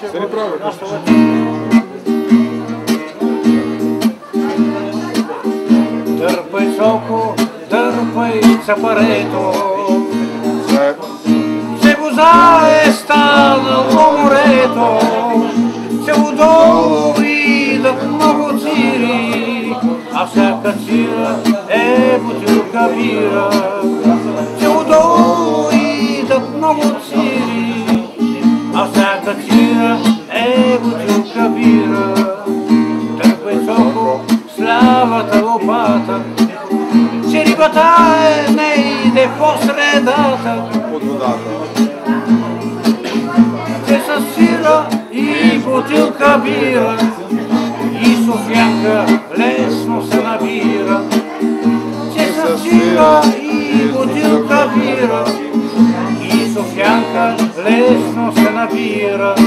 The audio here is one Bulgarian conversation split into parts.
Се не прави. Дърпай соко, дърпай цапарето. Се воза е станало морето. Се удолу идат много цири, а всяка цира е бутилка бира. Се удолу идат много цири, а всяка цира е бутилка бира. Дърпай соко с лявата лопата, че рибата не иде по средата. Под водата. Те са сира и бутилка бира, и софиянка лесно се набира. Те са сира и бутилка бира, и софиянка лесно се набира.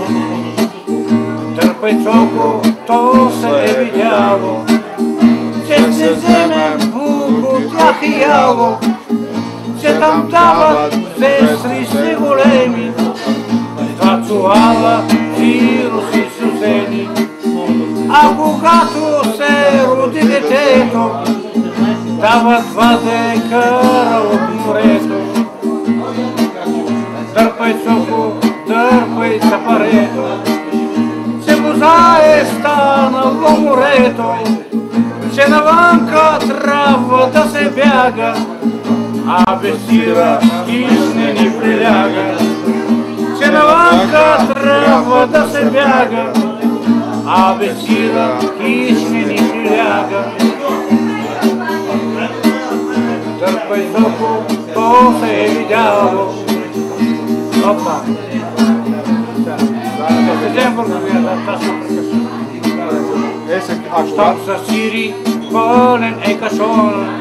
Дърпай соко, то се е видяло, че се вземе бук от тях и яло, че там дават сестри си големи, два чувала и руси сюзени. А когато се роди детето, дават два декара от морето. Дърпай соко, дърпай цапарето, че воза е станало морето, че навънка трябва да се бяга, а без сира хищ не ни приляга. Че навънка трябва да се бяга, а без сира хищ не ни приляга. Дърпай соко, то се е видяло. Опа! Да се взем върховията, тази прекъсва. Щом са сири, пълен е кашона,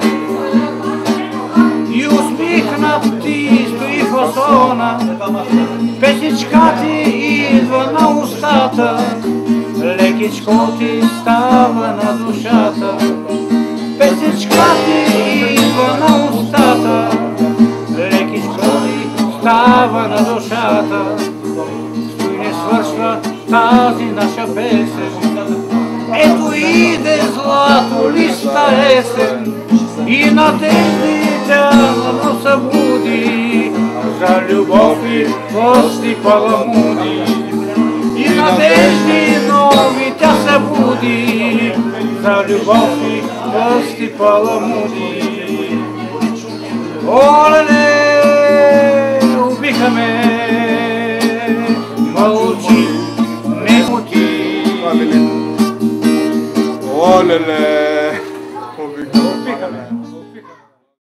и усмихнат ти стои фасона. Песичка ти идва на устата, лекичко ти става на душата. Песичка ти идва на устата, лекичко ти става на душата. Стой не свършва тази наша песен, ето иде злато листа есен, и надежди тя но събуди, за любов и гости паламуди. И надежди нови тя събуди, за любов и гости паламуди. Оле, убиха ме, мълчи, не мути. Оле, убиха ме.